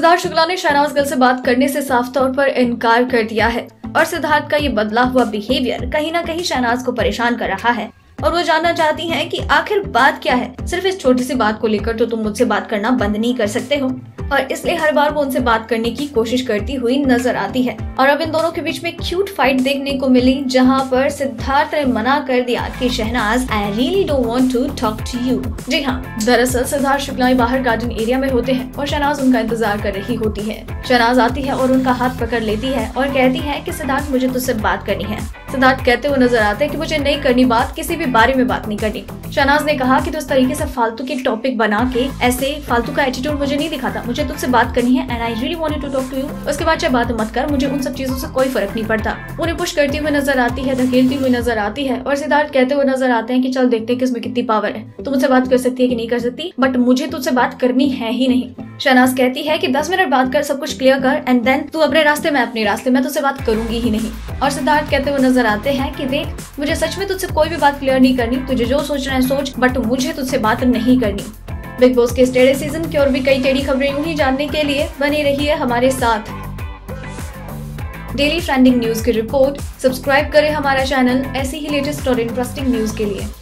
सिद्धार्थ शुक्ला ने शहनाज गिल से बात करने से साफ तौर पर इनकार कर दिया है और सिद्धार्थ का ये बदला हुआ बिहेवियर कहीं ना कहीं शहनाज को परेशान कर रहा है और वो जानना चाहती हैं कि आखिर बात क्या है। सिर्फ इस छोटी सी बात को लेकर तो तुम मुझसे बात करना बंद नहीं कर सकते हो, और इसलिए हर बार वो उनसे बात करने की कोशिश करती हुई नजर आती है। और अब इन दोनों के बीच में क्यूट फाइट देखने को मिली, जहां पर सिद्धार्थ ने मना कर दिया कि Shehnaz, I really don't want to talk to you. जी हाँ, दरअसल सिद्धार्थ शुक्ला बाहर गार्डन एरिया में होते हैं और शहनाज उनका इंतजार कर रही होती है। शहनाज आती है और उनका हाथ पकड़ लेती है और कहती है कि सिद्धार्थ, मुझे तुझसे बात करनी है। सिद्धार्थ कहते हुए नजर आते हैं कि मुझे नहीं करनी बात, किसी भी बारे में बात नहीं करनी। शहनाज ने कहा कि तो इस तरीके से फालतू के टॉपिक बना के ऐसे फालतू का एटीट्यूड मुझे नहीं दिखाता, मुझे तुझसे बात करनी है and I really wanted to talk to you. उसके बाद चाहे बात मत कर, मुझे उन सब चीजों से कोई फर्क नहीं पड़ता। उन्हें पुश करती हुई नजर आती है, धकेलती हुई नजर आती है और सिद्धार्थ कहते हुए नजर आते हैं कि चल देखते हैं कि इसमें कितनी पावर है, तू मुझसे बात कर सकती है कि नहीं कर सकती, बट मुझे तुझसे बात करनी है ही नहीं। शहनाज कहती है कि 10 मिनट बात कर, सब कुछ क्लियर कर एंड देन तू अपने रास्ते, मैं अपने रास्ते, मैं तुझसे बात करूंगी ही नहीं। और सिद्धार्थ कहते हुए नजर आते हैं कि देख, मुझे सच में तुझसे कोई भी बात क्लियर नहीं करनी, तुझे जो सोचना है सोच, बट मुझे तुझसे बात नहीं करनी। बिग बॉस के इस टेढ़े सीजन की और भी कई टेढ़ी खबरें यूं ही जानने के लिए बनी रही है हमारे साथ। डेली ट्रेंडिंग न्यूज की रिपोर्ट, सब्सक्राइब करें हमारा चैनल ऐसी ही लेटेस्ट और इंटरेस्टिंग न्यूज के लिए।